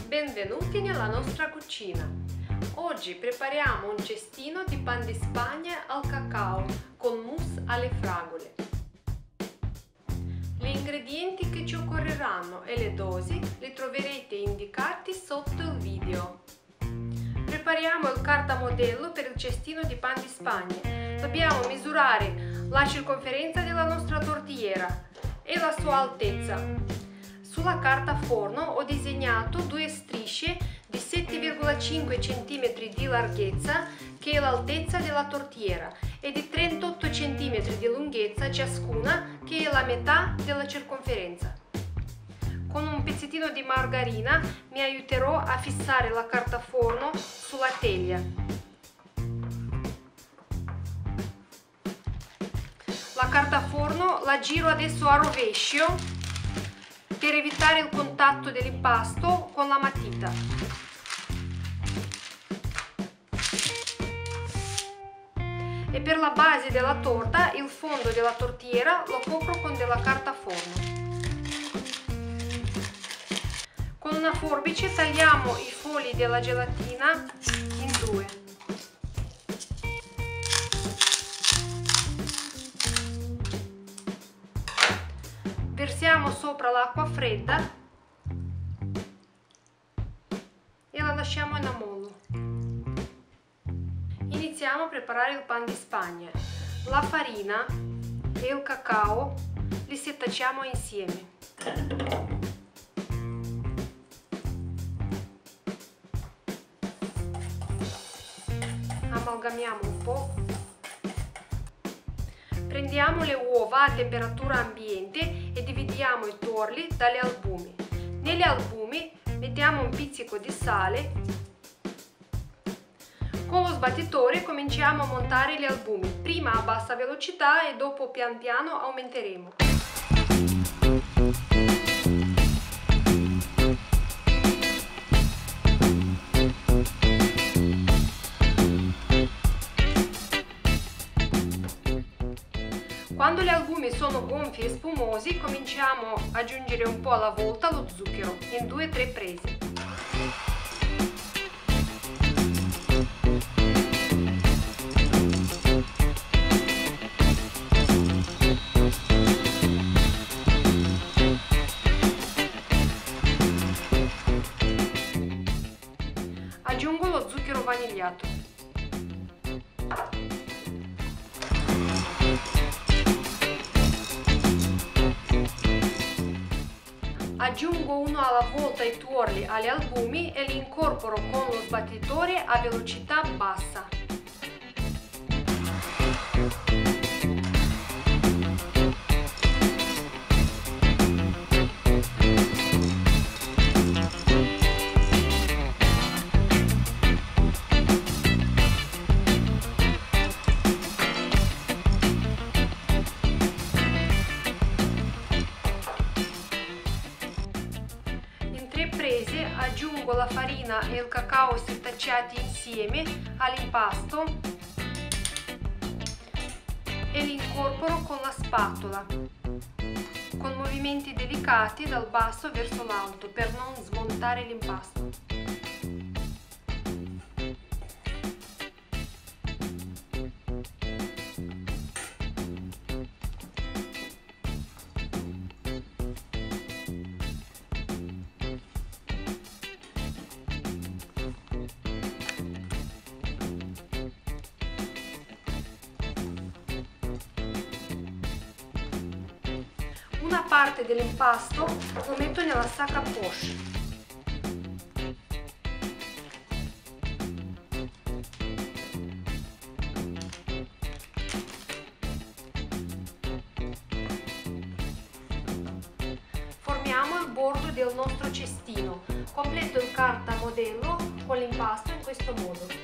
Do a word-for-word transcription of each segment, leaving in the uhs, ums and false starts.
Benvenuti nella nostra cucina. Oggi prepariamo un cestino di pan di Spagna al cacao con mousse alle fragole. Gli ingredienti che ci occorreranno e le dosi li troverete indicati sotto il video. Prepariamo il cartamodello per il cestino di pan di Spagna. Dobbiamo misurare la circonferenza della nostra tortigliera e la sua altezza. Sulla carta forno ho disegnato due strisce di sette virgola cinque centimetri di larghezza, che è l'altezza della tortigliera, e di trentotto centimetri di lunghezza ciascuna, che è la metà della circonferenza. Con un pezzettino di margarina mi aiuterò a fissare la carta forno sulla teglia. La carta forno la giro adesso a rovescio per evitare il contatto dell'impasto con la matita. E per la base della torta, il fondo della tortigliera lo copro con della carta forno. Con una forbice tagliamo i fogli della gelatina in due. Versiamo sopra l'acqua fredda e la lasciamo in ammollo. Iniziamo a preparare il pan di Spagna. La farina e il cacao li setacciamo insieme. Amalgamiamo un po'. Prendiamo le uova a temperatura ambiente e dividiamo i tuorli dagli albumi. Negli albumi mettiamo un pizzico di sale. Con lo sbattitore cominciamo a montare gli albumi, prima a bassa velocità e dopo pian piano aumenteremo. Quando gli albumi sono gonfi e spumosi, cominciamo ad aggiungere un po' alla volta lo zucchero in due o tre prese. Aggiungo lo zucchero vanigliato. Aggiungo uno alla volta i tuorli agli albumi e li incorporo con lo sbattitore a velocità bassa. Aggiungo la farina e il cacao setacciati insieme all'impasto e li incorporo con la spatola, con movimenti delicati dal basso verso l'alto per non smontare l'impasto. Una parte dell'impasto lo metto nella sacca poche. Formiamo il bordo del nostro cestino. Completo il cartamodello con l'impasto in questo modo.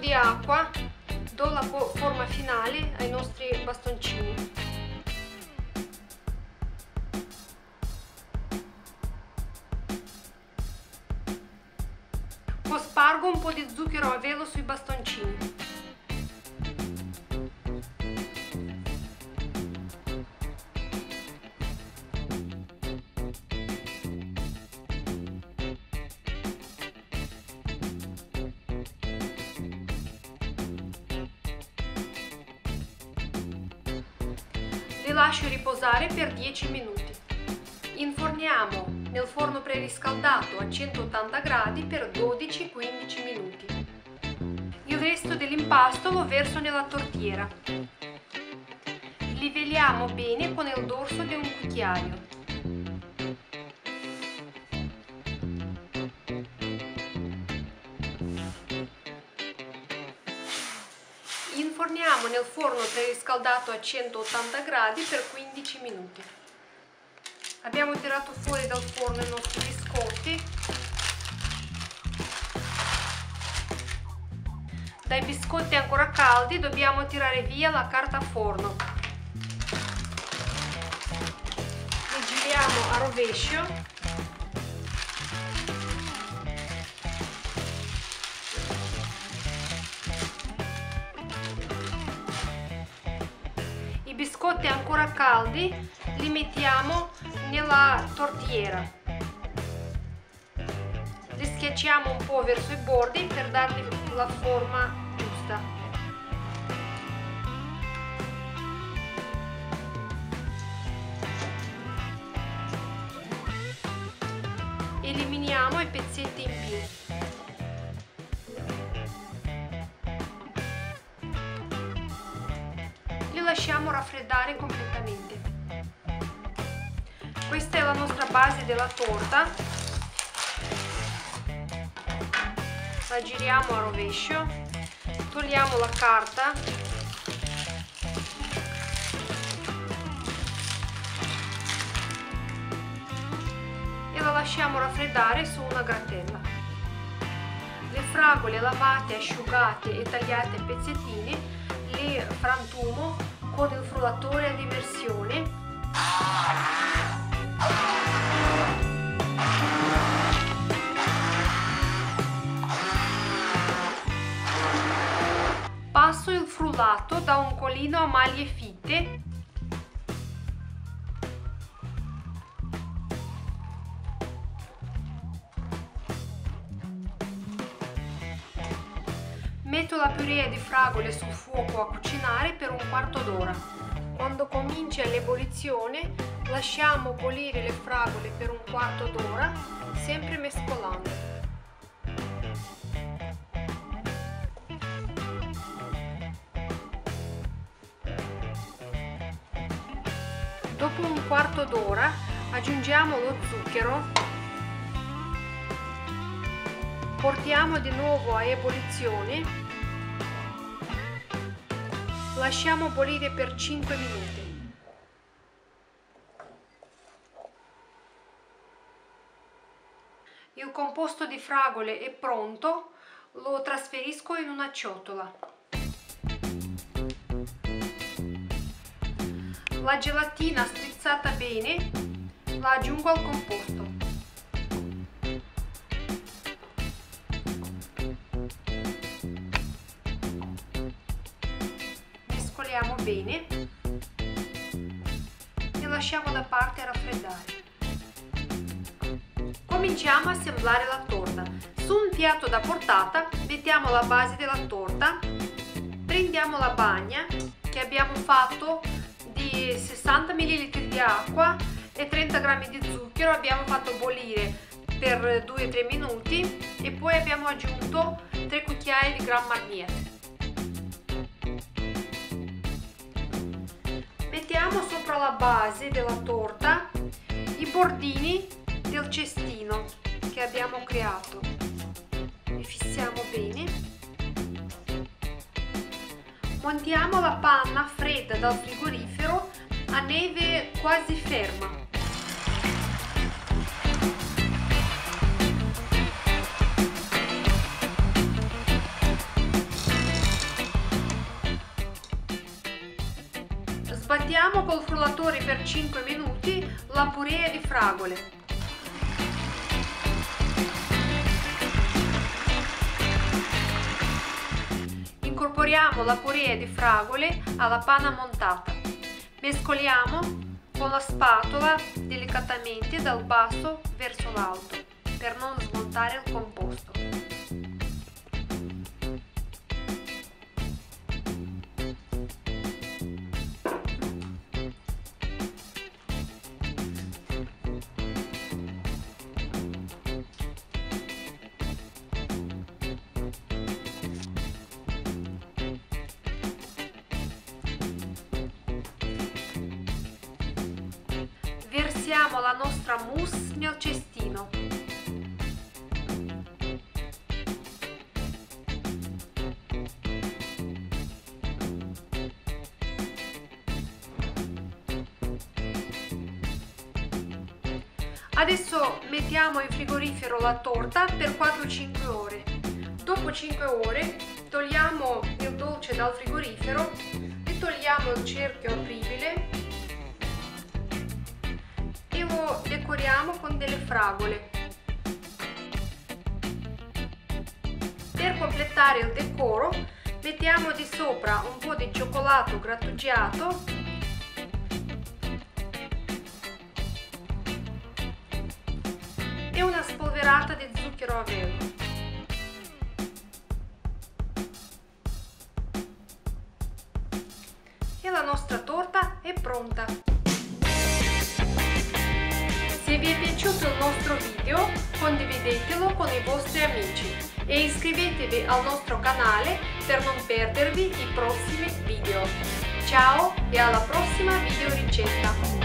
di acqua, do la forma finale ai nostri bastoncini. Poi spargo un po' di zucchero a velo sui bastoncini. Li lascio riposare per dieci minuti. Inforniamo nel forno preriscaldato a centottanta gradi per dodici quindici minuti. Il resto dell'impasto lo verso nella tortiera. Livelliamo bene con il dorso di un cucchiaio. Inforniamo nel forno preriscaldato a centottanta gradi per quindici minuti. Abbiamo tirato fuori dal forno i nostri biscotti. Dai biscotti ancora caldi dobbiamo tirare via la carta forno. Li giriamo a rovescio. I biscotti ancora caldi li mettiamo nella tortiera. Li schiacciamo un po' verso i bordi per dargli la forma giusta. Eliminiamo i pezzetti in più. Li lasciamo raffreddare completamente. Questa è la nostra base della torta. La giriamo a rovescio, togliamo la carta e la lasciamo raffreddare su una gratella. Le fragole lavate, asciugate e tagliate a pezzettini le frantumo con il frullatore ad immersione. Passo il frullato da un colino a maglie fitte. Metto la purée di fragole sul fuoco a cucinare per un quarto d'ora. Quando comincia l'ebollizione, lasciamo bollire le fragole per un quarto d'ora, sempre mescolando. Dopo un quarto d'ora aggiungiamo lo zucchero, portiamo di nuovo a ebollizione, lasciamo bollire per cinque minuti. Il composto di fragole è pronto, lo trasferisco in una ciotola. La gelatina strizzata bene la aggiungo al composto. Mescoliamo bene e lasciamo da parte a raffreddare. Cominciamo a assemblare la torta. Su un piatto da portata mettiamo la base della torta, prendiamo la bagna che abbiamo fatto di sessanta millilitri di acqua e trenta grammi di zucchero, abbiamo fatto bollire per due tre minuti e poi abbiamo aggiunto tre cucchiai di Grand Marnier. Mettiamo sopra la base della torta i bordini del cestino che abbiamo creato e fissiamo bene. Montiamo la panna fredda dal frigorifero a neve quasi ferma. Battiamo col frullatore per cinque minuti la purée di fragole. Incorporiamo la purée di fragole alla panna montata. Mescoliamo con la spatola delicatamente dal basso verso l'alto per non smontare il composto. Versiamo la nostra mousse nel cestino. Adesso mettiamo in frigorifero la torta per quattro cinque ore. Dopo cinque ore togliamo il dolce dal frigorifero e togliamo il cerchio apribile e lo decoriamo con delle fragole. Per completare il decoro mettiamo di sopra un po' di cioccolato grattugiato e una spolverata di zucchero a velo. E la nostra torta è pronta! Se vi è piaciuto il nostro video, condividetelo con i vostri amici e iscrivetevi al nostro canale per non perdervi i prossimi video. Ciao e alla prossima video ricetta!